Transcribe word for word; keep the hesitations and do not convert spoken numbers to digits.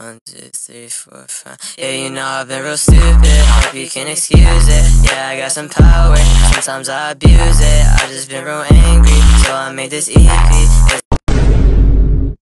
One, two, three, four, five. Yeah, you know I've been real stupid. Hope you can excuse it. Yeah, I got some power. Sometimes I abuse it. I just been real angry, so I made this E P.